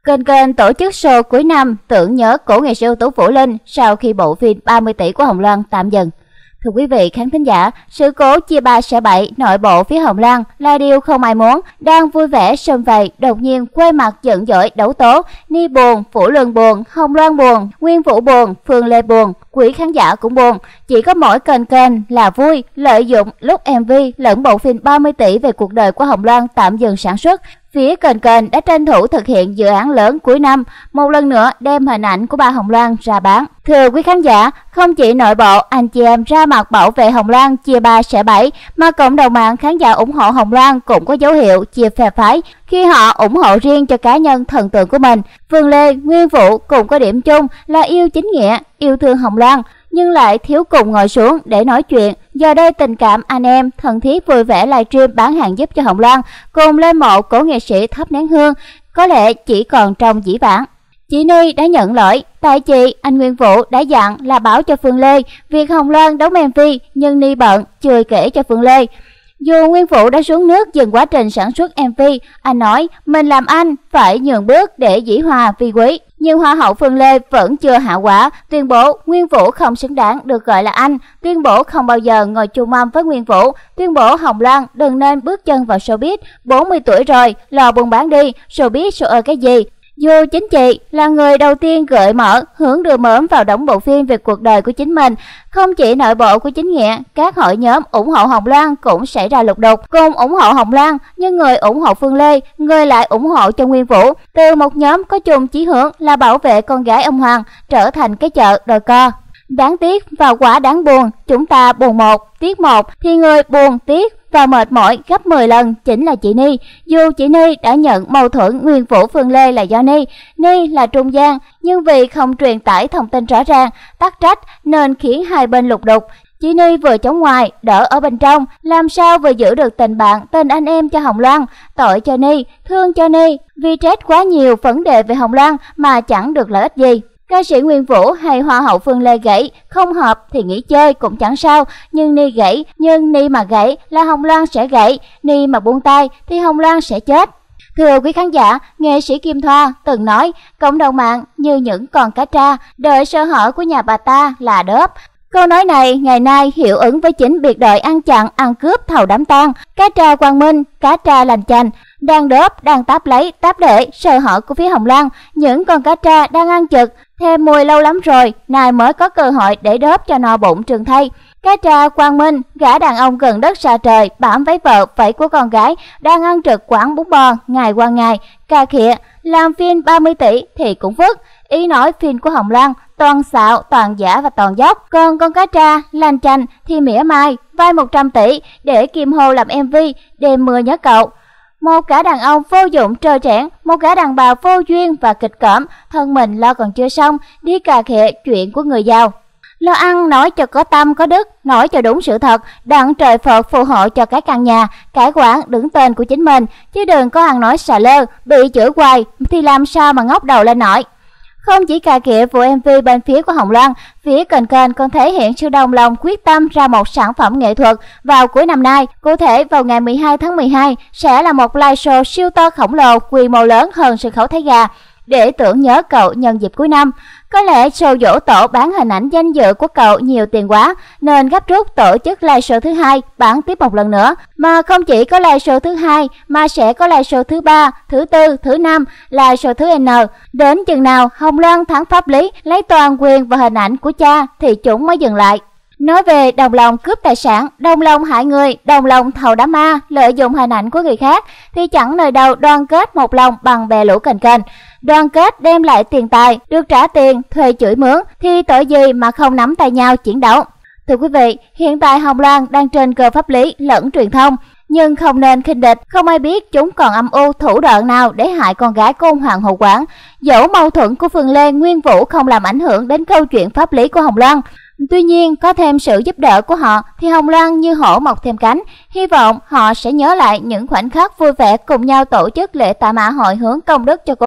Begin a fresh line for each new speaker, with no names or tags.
Kênh tổ chức show cuối năm tưởng nhớ cổ nghệ sĩ ưu tú Vũ Linh sau khi bộ phim 30 tỷ của Hồng Loan tạm dừng. Thưa quý vị khán thính giả, sự cố chia 3 xẻ 7 nội bộ phía Hồng Loan là điều không ai muốn. Đang vui vẻ sum vầy, đột nhiên quay mặt giận dỗi đấu tố. Ni buồn, Vũ Linh buồn, Hồng Loan buồn, Nguyên Vũ buồn, Phương Lê buồn, quý khán giả cũng buồn. Chỉ có mỗi kênh là vui, lợi dụng lúc MV lẫn bộ phim 30 tỷ về cuộc đời của Hồng Loan tạm dừng sản xuất. Phía kênh đã tranh thủ thực hiện dự án lớn cuối năm, một lần nữa đem hình ảnh của bà Hồng Loan ra bán. Thưa quý khán giả, không chỉ nội bộ anh chị em ra mặt bảo vệ Hồng Loan chia 3 xẻ 7, mà cộng đồng mạng khán giả ủng hộ Hồng Loan cũng có dấu hiệu chia phe phái khi họ ủng hộ riêng cho cá nhân thần tượng của mình. Phương Lê, Nguyên Vũ cùng có điểm chung là yêu chính nghĩa, yêu thương Hồng Loan, nhưng lại thiếu cùng ngồi xuống để nói chuyện. Giờ đây tình cảm anh em thân thiết vui vẻ livestream bán hàng giúp cho Hồng Loan cùng lên mộ cổ nghệ sĩ thắp nén hương có lẽ chỉ còn trong dĩ vãng. Chị Ni đã nhận lỗi, tại chị anh Nguyên Vũ đã dặn là báo cho Phương Lê việc Hồng Loan đóng MV, nhưng Ni bận chưa kể cho Phương Lê. Dù Nguyên Vũ đã xuống nước dừng quá trình sản xuất MV, anh nói mình làm anh phải nhường bước để dĩ hòa vi quý. Nhưng Hoa hậu Phương Lê vẫn chưa hạ quả, tuyên bố Nguyên Vũ không xứng đáng được gọi là anh, tuyên bố không bao giờ ngồi chung mâm với Nguyên Vũ, tuyên bố Hồng Loan đừng nên bước chân vào showbiz, 40 tuổi rồi, lò buôn bán đi, showbiz show ơi cái gì. Dù chính chị là người đầu tiên gợi mở hướng đưa mớm vào đóng bộ phim về cuộc đời của chính mình, không chỉ nội bộ của chính nghĩa, các hội nhóm ủng hộ Hồng Loan cũng xảy ra lục đục. Cùng ủng hộ Hồng Loan, nhưng người ủng hộ Phương Lê, người lại ủng hộ cho Nguyên Vũ. Từ một nhóm có chung chí hướng là bảo vệ con gái ông Hoàng trở thành cái chợ đòi co. Đáng tiếc và quả đáng buồn, chúng ta buồn một, tiếc một, thì người buồn, tiếc và mệt mỏi gấp 10 lần chính là chị Ni. Dù chị Ni đã nhận mâu thuẫn Nguyên Vũ Phương Lê là do Ni là trung gian, nhưng vì không truyền tải thông tin rõ ràng, tắc trách nên khiến hai bên lục đục. Chị Ni vừa chống ngoài, đỡ ở bên trong, làm sao vừa giữ được tình bạn, tình anh em cho Hồng Loan. Tội cho Ni, thương cho Ni, vì trét quá nhiều vấn đề về Hồng Loan mà chẳng được lợi ích gì. Ca sĩ Nguyên Vũ hay Hoa hậu Phương Lê gãy, không hợp thì nghỉ chơi cũng chẳng sao, nhưng Ni gãy, nhưng Ni mà gãy là Hồng Loan sẽ gãy, Ni mà buông tay thì Hồng Loan sẽ chết. Thưa quý khán giả, nghệ sĩ Kim Thoa từng nói cộng đồng mạng như những con cá tra, đợi sơ hở của nhà bà ta là đớp. Câu nói này ngày nay hiệu ứng với chính biệt đội ăn chặn, ăn cướp thầu đám tang, cá tra Quang Minh, cá tra lành chành, đang đớp, đang táp lấy, táp để sơ hở của phía Hồng Loan. Những con cá tra đang ăn chực, thèm mùi lâu lắm rồi, nay mới có cơ hội để đớp cho no bụng trường thay. Cá tra Quang Minh, gã đàn ông gần đất xa trời, bảm váy vợ, vẫy của con gái, đang ăn trực quán bún bò, ngày qua ngày, cà khịa, làm phim 30 tỷ thì cũng vứt. Ý nói phim của Hồng Loan toàn xạo, toàn giả và toàn dốc. Còn con cá tra lành chành thì mỉa mai, vay 100 tỷ để Kim Hồ làm MV Đêm mưa nhớ cậu. Một gã đàn ông vô dụng trơ trẽn, một gã đàn bà vô duyên và kịch cỡm, thân mình lo còn chưa xong, đi cà khịa chuyện của người giàu. Lo ăn nói cho có tâm có đức, nói cho đúng sự thật, đặng trời Phật phù hộ cho cái căn nhà, cái quán đứng tên của chính mình, chứ đừng có ăn nói xà lơ, bị chửi hoài thì làm sao mà ngóc đầu lên nổi. Không chỉ cà khịa vụ MV bên phía của Hồng Loan, phía kênh còn thể hiện sự đồng lòng quyết tâm ra một sản phẩm nghệ thuật vào cuối năm nay. Cụ thể vào ngày 12 tháng 12 sẽ là một live show siêu to khổng lồ, quy mô lớn hơn sân khấu Thái Gà, để tưởng nhớ cậu nhân dịp cuối năm. Có lẽ show dỗ tổ bán hình ảnh danh dự của cậu nhiều tiền quá, nên gấp rút tổ chức live show thứ hai bán tiếp một lần nữa. Mà không chỉ có live show thứ hai mà sẽ có live show thứ 3, thứ 4, thứ 5, live show thứ N. Đến chừng nào Hồng Loan thắng pháp lý, lấy toàn quyền và hình ảnh của cha thì chúng mới dừng lại. Nói về đồng lòng cướp tài sản, đồng lòng hại người, đồng lòng thầu đám ma, lợi dụng hình ảnh của người khác thì chẳng nơi đâu đoàn kết một lòng bằng bè lũ kênh. Đoàn kết đem lại tiền tài, được trả tiền, thuê chửi mướn thì tội gì mà không nắm tay nhau chiến đấu. Thưa quý vị, hiện tại Hồng Loan đang trên cơ pháp lý lẫn truyền thông, nhưng không nên khinh địch, không ai biết chúng còn âm mưu thủ đoạn nào để hại con gái của ông Hoàng hậu Quảng. Dẫu mâu thuẫn của Phương Lê, Nguyên Vũ không làm ảnh hưởng đến câu chuyện pháp lý của Hồng Loan. Tuy nhiên, có thêm sự giúp đỡ của họ thì Hồng Loan như hổ mọc thêm cánh. Hy vọng họ sẽ nhớ lại những khoảnh khắc vui vẻ cùng nhau tổ chức lễ tạ mã hồi hướng công đức cho cô